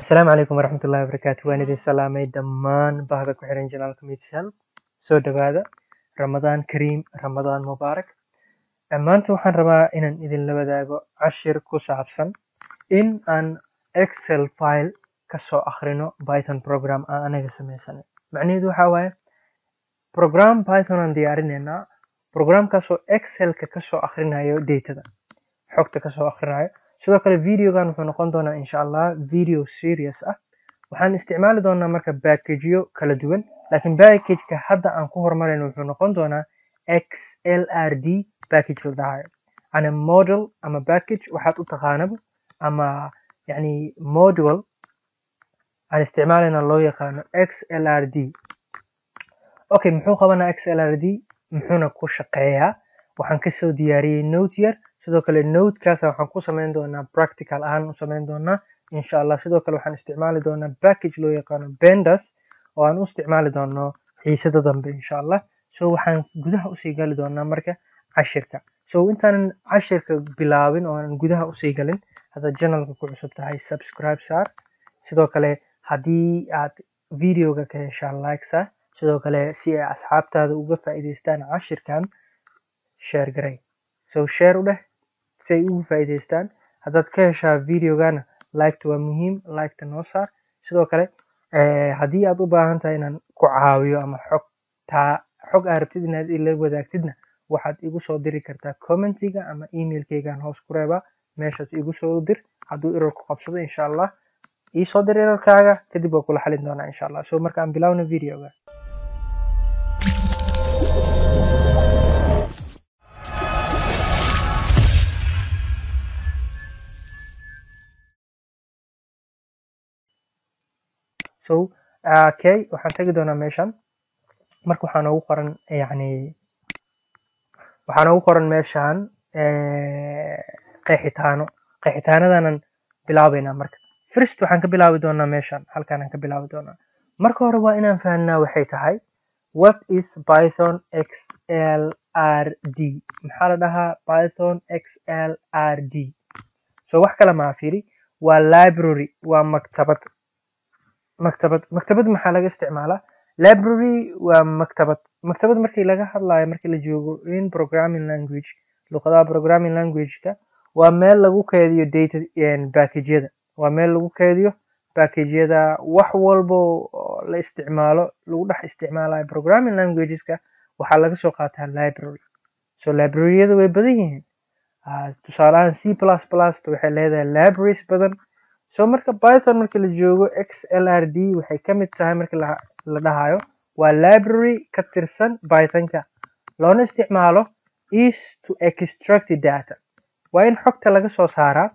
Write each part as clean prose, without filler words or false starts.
السلام عليكم ورحمة الله وبركاته. وأنا دي سلامي دمان بهذا كحرين جلال كميتسال سو دبادة رمضان كريم رمضان مبارك. أما أنتو وحن ربا إن إذن لبداغو عشر كسابسن إن أن إكسل فايل كسو أخرينو بايثون بروغرام أنا كسميساني معني دو حواي بروغرام بايثون أن ديارينينا بروغرام كسو إكسل كسو أخرينايو ديتا حوكتا كسو أخرينايو sidoo kale videogan wuxuu noqon doonaa insha Allah video series ah waxaan isticmaali doonaa marka packageyo kala duwan laakiin packageka hadda aan ku hormarayno wuxuu noqon doonaa XLRD package la dhahayo ana model ama package waxaad u taqaanaba ama yani module aan isticmaalayna loo yaqaano XLRD. Okay, muxuu qabanaa XLRD muxuuna ku shaqeeyaa waxaan ka soo diyaariyay note yar sidoo kale note kaas waxaan ku sameyn doonaa practical ahaan u sameyn doonaa insha Allah. sidoo kale waxaan isticmaali doonaa package loo yaqaano pandas oo aan u isticmaali doono xiisada dambe insha Allah. So waxaan gudaha u sii gali doonaa marka cashirka. So intaan cashirka bilaabin oo aan gudaha u sii galin hada channelka ku cusub tahay subscribe saar sidoo kale hadii aad videoga ka heshaa like saar sidoo kale si ay asxaabtaada uga faa'iideystaan cashirkan share garay. So share u dheh say ugu faa'iideystaan haddaad ka heshaa videogana like waa muhiim like noo saar sidoo kale haddii aad u baahan tahay inaan ku caawiyo ama xog aad rabtid inaad ila wadaagtidna waxaad igu soo diri kartaa commentiga ama emailkaygaan hoos ku reebaa meeshaas igu soo dir hadduu error ku qabsado insha Allah ii soo dir errorkaaga kadib waa kula xalin doonaa insha Allah. So markaan bilaawno videoga so okay waxaan tagi doonaa meeshan marka waxaan ugu qoran yani waxaan ugu qoran meeshan qeexitaanadan bilaabayna marka first waxaan ka bilaabi doonaa meeshan halkaan aan ka bilaabi doonaa marka hore waa inaan fahanaa waxay tahay what is Python XLRD maxaa la dhahaa Python XLRD. so wax kale ma fiiri waa library waa maktabad maxaa laga isticmaalaa library waa maktabad markii laga hadlayo markii la joogo in programming language luqadaha programming language-ka waa meel lagu kaydiyo data package-yada waa meel lagu kaydiyo package-yada wax walbo la isticmaalo lagu dhex isticmaalayo programming languages-ka waxaa laga soo qaataa library. so library-yada way badan yihiin tusaale ahaan C++ waxay leedahay libraries badan. so marka Python markii la joogo XLRD waxay ka mid tahay markii la dhahayo waa library ka tirsan Python-ka loona isticmaalo is to extract data waa in xogta laga soo saaraa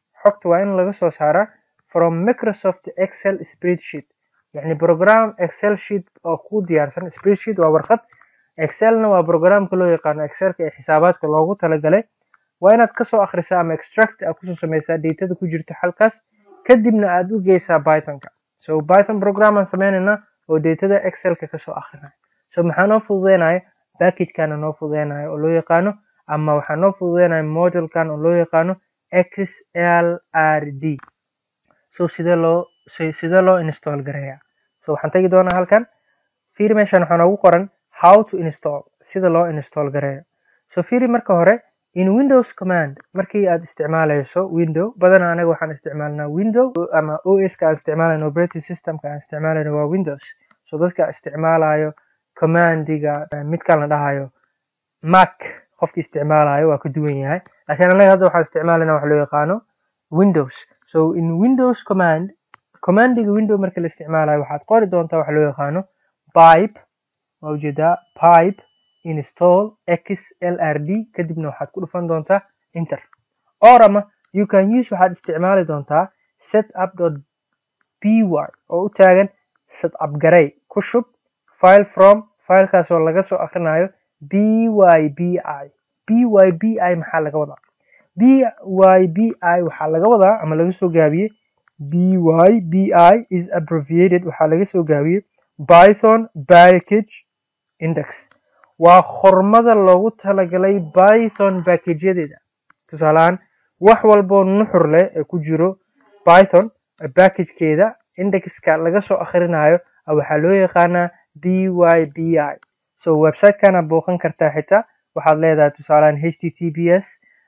from Microsoft Excel spreadsheet yani program Excel sheet oo ku diyaarsan spreadsheet waa warqad Excelna waa programka loo yaqaano Excelka ee xisaabaadka loogu talagalay waa inaad ka soo akhrisaa ama extract aad ku soo sameysaa datada ku jirta halkaas kadibna aad u geysaa Python-ka. so Python program aan sameynayna oo datada Excel-ka ka soo akhrinayo. so maxaa noo fududeynayo package-kana noo fududeynayo oo loo yaqaano ama waxaa noo fududeynayo module-kan oo loo yaqaano XLRD. so sidee loo install gareeyaa. so waxaan tagi doonaa halkan fiiri meeshan waxaa noogu qoran how to install sida loo install gareeyo. so fiiri marka hore in Windows command markii aad isticmaalayso window badanaa anaga waxaan isticmaalnaa window ama OS ka isticmaalayno operating system ka isticmaalayno waa Windows. so dadka isticmaalayo commandiga midkaan la dhahayo Mac qofkii isticmaalayo waa ka duwan yahay laakiin anaga hadda waxaan isticmaalaynaa wax loo yaqaano Windows. so in Windows commandiga window marka la isticmaalayo waxaad qori doontaa wax loo yaqaano pipe pipe install XLRD kadibna waxaad ku dhufan doontaa enter or ama you can use waxaad isticmaali doontaa setup.py oo u taagan setup garay ku shub file from filekaas oo laga soo akhrinayo pybi maxaa laga wadaa pybi waxaa laga wadaa ama laga soo gaabiyey pybi is abbreviated waxaa laga soo gaabiyey Python package index waa xormada loogu talagalay Python package-yadeeda tusaale ahaan wax walbo nuxur leh ee ku jiro Python packagekeeda indexka laga soo akhrinayo waxaa loo yaqaanaa bybi. So website-kana booqan kartaa xitaa waxaad leedahay tusaalehan https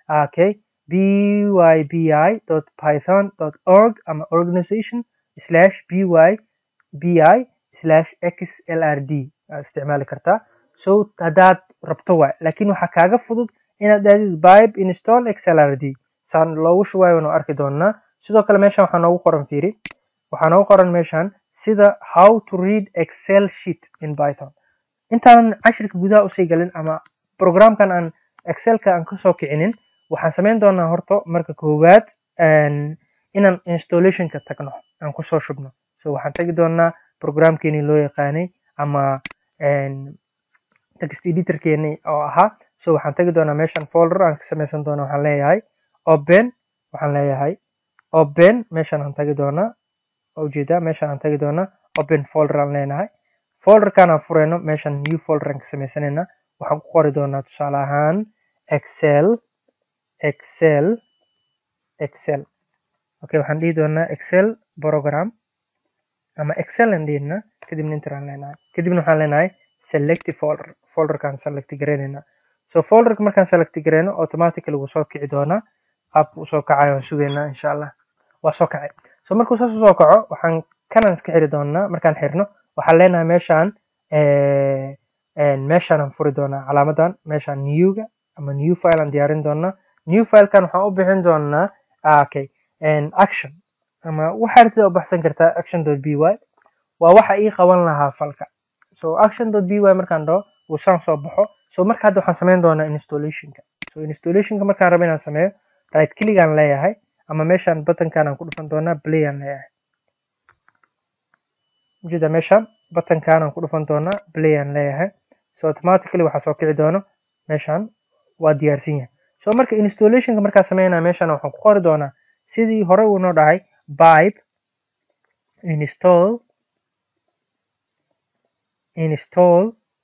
bybi.python.org ama organization/bybi/xlrd aad isticmaali kartaa. So haddaad rabto waay, laakiin waxaa kaaga fudud inaad dhahdid pip install xlrd saan loogu shubayo waanu arki doonaa. sidoo kale meeshan waxaa noogu qoran fiiri, waxaa noogu qoran meeshan sida how to read excel sheet in python. intaanan cashirka gudaha usii galin ama programkan aan excelka aan kasoo kicinin, waxaan samayn doonaa horto marka koowaad inaan installationka tagno aan kusoo shubno. So waxaan tagi doonaa programkeeni loo yaqaanay ama text editorkeeni oo ahaa. So waxaan tagi doonaa meeshan folder aan ka samaysan doona, waxaan leeyahay open meeshan aan tagi doonaa ujeedaa meeshan aan tagi doonaa open folder aan leenahay. folderkan aan fureyno meeshan new folder aan ka samaysanayna, waxaan ku qori doonaa tusaale ahaan excel. Okay, waxaan dhihi doonaa excel program ama excel aan dhihina, kadibna enter aan leenahay. kadibna waxaan leenahay select folderkaan select gareynayna. so folderka markaan select gareyno automatically wuu soo kici doonaa. qaabka uu soo kacayo aan sugaynaa insha Allah. waa soo kacay. so markuu saas soo kaco waxaan kanan iska xiri doonaa. markaan xirno waxaan leenahay meeshaan aan furi doonaa calaamadan meeshaan newga ama new file aan diyaarin doonaa. new filekan waxaan u bixin doonaa action ama waxaa rabtida u baxsan kartaa action.py. waa waxa ii qaban lahaa falka. so action.py markaan dhaho wuu saan soo baxo. so marka hadda waxaan samayn doonaa installationka. so installationka markaan rabo inaan sameeyo right click aan leeyahay ama meeshaan buttonkan aan ku dhufan doonaa play aan leeyahay. ujeeda meeshaan buttonkan aan ku dhufan doonaa play aan leeyahay. so automatically waxaa soo kici doono meeshaan waa diyaarsan yahay. so marka installationka markaan sameynaa meeshaan waxaan ku qori doonaa sidii hore uu noo dhahay pip install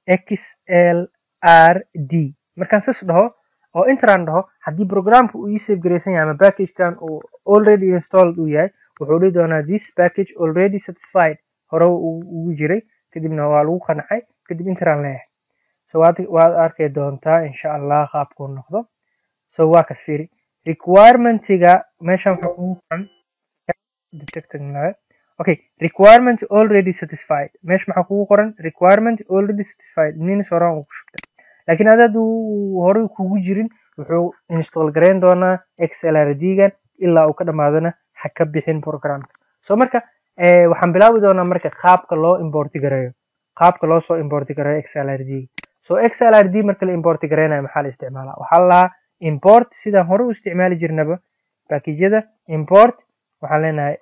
xlrd. markaan sas dhaho oo intaan dhaho haddii programka uu ii save gareysan yahay ama packagekan uu already installed uu yahay, wuxuu dhihi doonaa this package already satisfied, hore ugu jiray, kadibna waa lagu qancay, kadib intaan leeyahay. so waad arkay doontaa insha Allah qaabkuu noqdo. so waa kas fiiri requirementiga meeshan wuxuu ugu qoran detecting live. okay, requirement already satisfied meesha maxaa kugu qoran requirement already satisfied means horaan uu ku shubtay. laakiin haddaad hore kugu jirin wuxuu install gareyn doonaa xlrd-gan ilaa uu ka dhamaadana ha ka bixin programka. so marka waxaan bilaabi doonaa marka qaabka loo import gareeyo, qaabka loo soo import gareeyo xlrd. so xlrd marka la import gareynayo maxaa la isticmaalaa? waxaa la lahaa import sidaan hore u isticmaali jirnaba packageyada import waxaan leenahay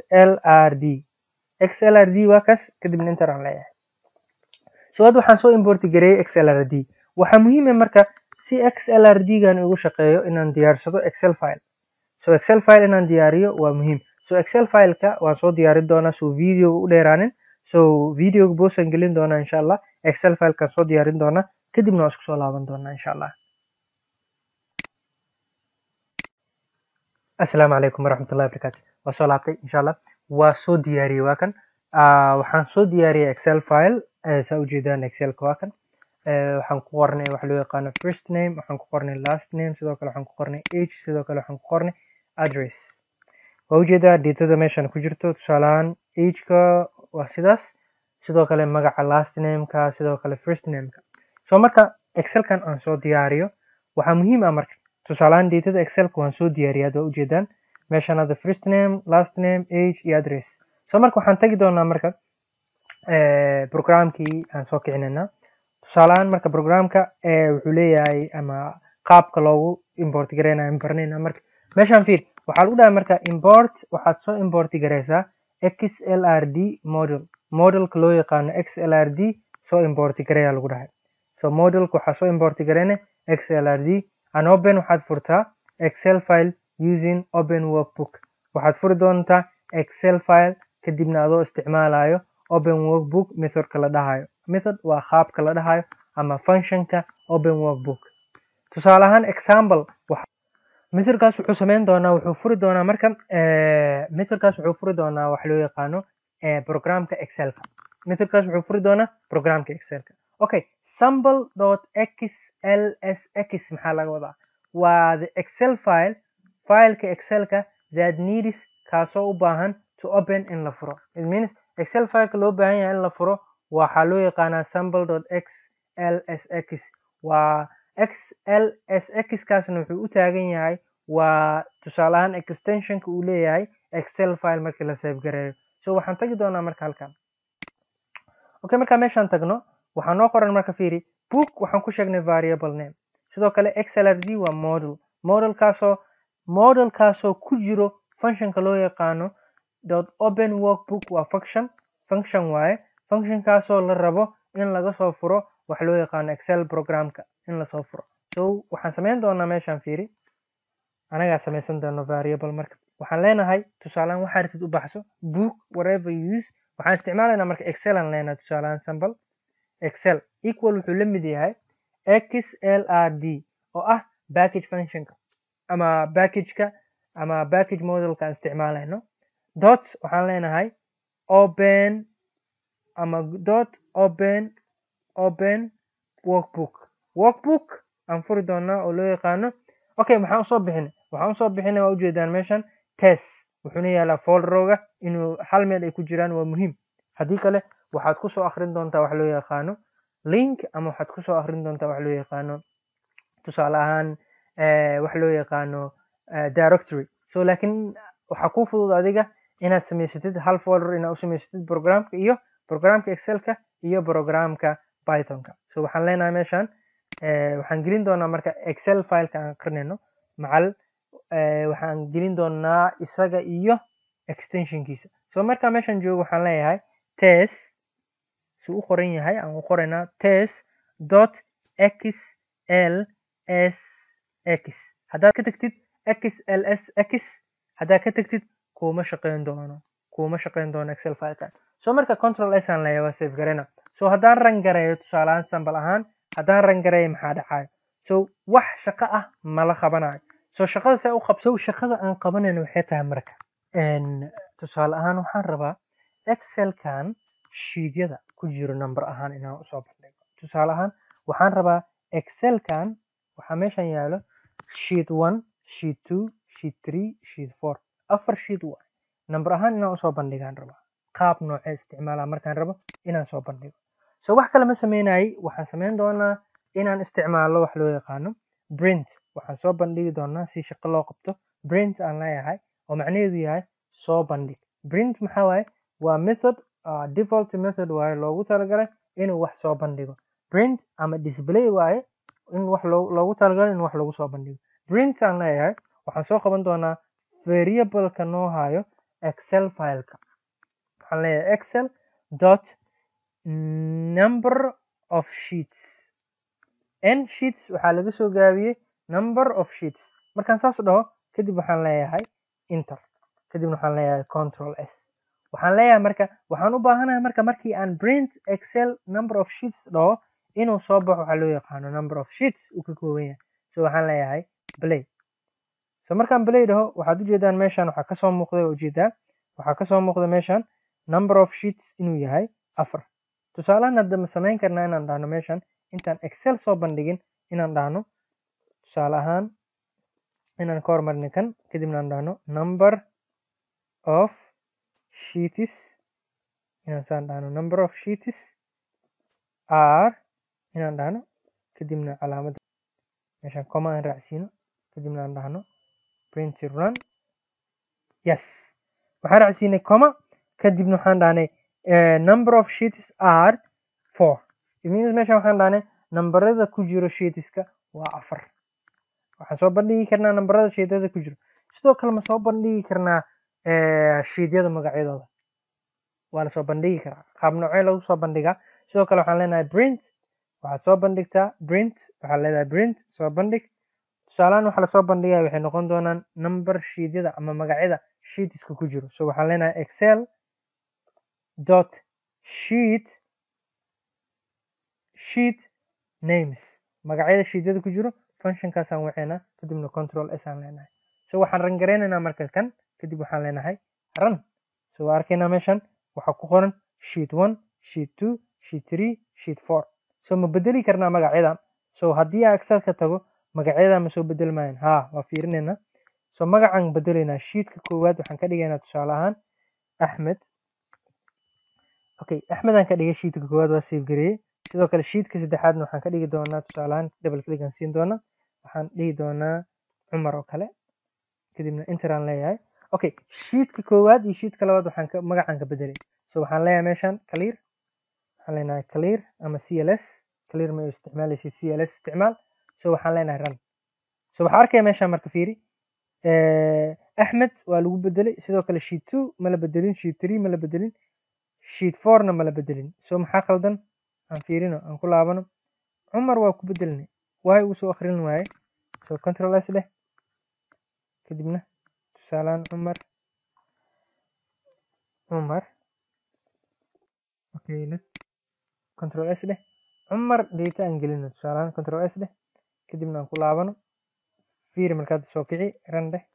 xlrd waa kas, kadibna enter aan leeyahay. so hadda waxaan soo import gareeyay xlrd. waxaa muhiim ah marka si xlrd-gan ugu shaqeeyo inaan diyaarsado excel file. so excel file inaan diyaariyo waa muhiim. so excel fileka waan soo diyaarin doonaa so videoga u dheeraanin. so videoga boosaan gelin doonaa insha Allah. excel filekaan soo diyaarin doonaa kadibna waan isku soo laaban doonaa insha Allah. assalaamu calaykum waraxmatullahi wabarakaatu. waa soo laabtay insha Allah. waa soo diyaariyey waa kan. waxaan soo diyaariyey excel file saa ujeedaan excelka waa kan. waxaan ku qornay waxa loo yaqaano first name, waxaan ku qornay last name, sidoo kale waxaan ku qornay age, sidoo kale waxaan ku qornay address. waa ujeedaa datada meeshan ku jirto tusaalehaan ageka waa sidaas, sidoo kale magaca last nameka, sidoo kale first nameka. so marka excelkan aan soo diyaariyo waxaa muhiim ah marka tusaalehaan datada excelka waan soo diyaariyay waa ujeedaan meeshan hadda first name, last name, age iyo address. so marka waxaan tagi doonaa marka programkii aan soo kicinayna. tusaalehaan marka programka wuxuu leeyahay ama qaabka loogu import gareynayo barnayna. marka meeshaan fiir waxaa lagu dhahay marka import waxaad soo import gareysaa xlrd modelka loo yaqaano xlrd soo import gareeya lagu dhahay. so modelka waxaa soo import gareyna xlrd and open waxaad furtaa excel file using open workbook. waxaad furi doontaa excel file kadibna adoo isticmaalayo open workbook methodka la dhahayo. method waa qaabka la dhahayo ama functionka open workbook. tusaale ahaan example methodkaas wuxuu sameyn doonaa wuxuu furi doonaa marka methodkaas wuxuu furi doonaa wax loo yaqaano programka excelka methodkaas wuxuu furi doonaa programka excelka okay sample.xlsx maxaa laga wadaa waa the excel fileka excelka that needs kaasoo u baahan to open in la furo it means excel fileka loo baahan yahay in la furo waxaa loo yaqaanaa sample.xlsx waa xlsx kaasna wuxuu u taagan yahay waa tusaale ahaan extensionka uu leeyahay excel file markii la save gareeyo so waxaan tagi doonaa marka halkan okay marka meeshaan tagno waxaa noo qoran marka fiiri book waxaan ku sheegnay variable name sidoo kale xlrd waa modelkaasoo ku jiro functionka loo yaqaano .open workbook waa function waaye functionkaasoo la rabo in laga soo furo wax loo yaqaano excel programka in lasoo furo so waxaan sameyn doonaa meeshaan fiiri anagaa sameysan doono variable marka waxaan leenahay tusaalaan waxaa rabtid u baxso book whatever you use waxaan isticmaalaynaa marka excel aan leenahay tusaalaan sample excel equal wuxuu la mid yahay xlrd oo ah package functionka ama package modelka aan isticmaalayno dot waxaan leenahay open ama dot open workbook aan furi doonaa oo loo yaqaano okay waxaan usoo bixinay waa ujeedaan meeshan test wuxuuna yaalaa folderooga inuu hal meel ay ku jiraan waa muhiim haddii kale waxaad kusoo akrin doontaa wax loo yaqaano link ama waxaad kusoo akrin doontaa wax loo yaqaano tusaale ahaan wax loo yaqaano directory so laakiin waxaa kuu fudud adiga inaad samaysatid hal folder inaad u samaysatid programka excelka iyo programka pythonka so waxaan leenahay meeshaan waxaan gelin doonaa marka excel fileka aan aqrinayno macal waxaan gelin doonaa isaga iyo extensionkiisa so markaa meeshaan joogo waxaan leeyahay test su u qoran yahay aan u qoraynaa test.xlsx haddaad ka tagtid xlsx haddaad ka tagtid kuma shaqeyn doono excel fileka so marka control s aan leeyahay waa save garayna so haddaan ran gareeyo tusaale ahaan sample ahaan haddaan ran gareeyo maxaa dhacayo so wax shaqo ah mala qabanayo so shaqada see u qabso shaqada aan qabanayno waxay tahay marka tusaale ahaan waxaan rabaa excelkan sheedyada ku jiro number ahaan inaan usoo bandhigo tusaale ahaan waxaan rabaa excelkan waxaa meeshan yaalo sheet 1 sheet 2 sheet 3 sheet 4 afar sheet waay number ahaan inaan usoo bandhigaan rabaa qaab noocee isticmaalaa markaan rabo inaan soo bandhigo so wax kale ma sameynayay waxaan sameyn doonaa inaan isticmaalo wax loo yaqaano print waxaan soo bandhigi doonaa si shaqo loo qabto print aan leeyahay oo macnaheedu yahay soo bandhig print maxaa waaye waa method default method waaye loogu talagalay inuu wax soo bandhigo print ama display waaye in wax loogu talagalay in wax lagu soo bandhigo print aan leeyahay waxaan soo qaban doonaa variableka noo hayo excel fileka waxaan leeyahay excel dot number of sheets n sheets waxaa laga soo gaabiyey number of sheets markaan saas dhaho kadib waxaan leeyahay enter kadibna waxaan leeyahay control s waxaan leeyahay marka waxaan u baahanahay marka markii aan print excel number of sheets dhaho inuu soo baxo waxaa loo yaqaano number of sheets uu ka kooban yahay so waxaan leeyahay play so markaan play dhaho waxaad ujeedaan meeshaan waxaa kasoo muuqda meeshaan number of sheets inuu yahay 4 tusaalahan hadda ma samayn karnaa inaan dhahno meeshaan intaan excel soo bandhigin inaan dhahno tusaale ahaan inaan ka hormarnay kan kadibna aan dhahno number of sheets inaan saan dhahno number of sheets are inaan dhahno kadibna calaamada meeshaan comma aan raacsiino kadibna aan dhahno print run yes waxaan raacsiinay comma kadibna waxaan dhahnay number of sheets are 4 it means meeshaan waxaan dhahnay nambarada ku jiro sheetska waa 4 waxaan soo bandhigi karnaa nambarada sheedyada ku jiro sidoo kale ma soo bandhigi karnaa sheedyada magacyadooda waa la soo bandhigi karaa qaab noocee lagu soo bandhigaa sidoo kale waxaan leenahay print waxaad soo bandhigtaa print waxaad leedahay print soo bandhig tusaalahaan waxa lasoo bandhigaya waxay noqon doonaan number sheedyada ama magacyada sheetska ku jiro so waxaan leenahay excel dot sheet names magacyada sheedyada ku jiro functionkaasaan waceynaa kadibna control s aan leenahay. So waxaan ran gareynaynaa marka kan kadib waxaan leenahay run. So waa arkaynaa meeshan waxaa ku qoran sheet 1 sheet 2 sheet 3 sheet 4. So ma bedeli karnaa magacyadan. So haddii aan excelka tago magacyadan ma soo bedeli maayaan. haa waa fiirinaynaa. So magacaan bedelaynaa sheetka koowaad waxaan ka dhigaynaa tusaale ahaan axmed. Okay, axmed aan ka dhigay sheetka koowaad waa save gareeyey. sidoo kale sheetka saddexaadna waxaan ka dhigi doonaa tusaale ahaan double click aan siin doonaa. waxaan dhihi doonaa cumar oo kale kadibna enter aan leeyahay. Okay, sheetka koowaad iyo sheetka labaad magacaan ka bedelay. So waxaan leeyahay meeshan clear. waxaan leenahay clear ama cls. clear ma isticmaalaysa cls isticmaal. So waxaan leenahay run. So waxaa arkaya meeshan marka fiiri axmed waa lagu bedelay. sidoo kale sheet 2 ma la bedelin, sheet 3 ma la bedelin, sheet 4 na ma la bedelin. So maxaa qaldan aan fiirino aan ku laabano. cumar waa ku bedelnay waay uu soo akhrin waaye. So control s leh kadibna tusaalaan cumar okay control s leh cumar data aan gelino tusaalaan control s leh kadibna aan ku laabano fiiri markaad soo kici run dheh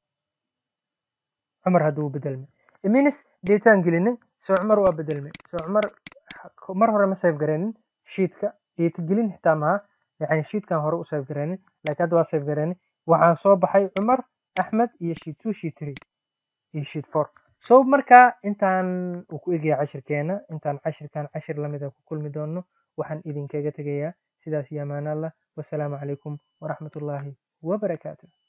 cumar hadduu bedelmay iminis data aan gelinay. So cumar waa bedelmay. So cumar mar hore ma save gareynin sheetka data gelin xitaa maaha yani sheetkan hore u save gareynin laakiin hadda waa save gareynin. waxaa soo baxay cumar axmed iyo sheet 2 sheet 3 iyo sheet 4. So markaa intaan uu ku egaya cashirkeena intaan cashirkan cashir lamid ah ku kulmi doono waxaan idinkaga tegayaa sidaas iyo amaan allah wasalaamu calaykum waraxmatullaahi wabarakaatuh.